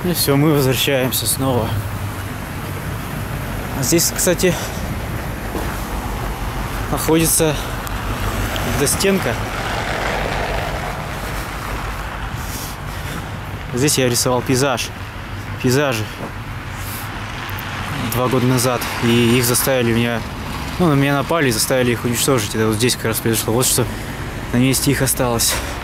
И все, мы возвращаемся снова. Здесь, кстати, находится стенка. Здесь я рисовал пейзажи 2 года назад, и их заставили меня, на меня напали и заставили их уничтожить. Это вот здесь как раз произошло. Вот что на месте их осталось.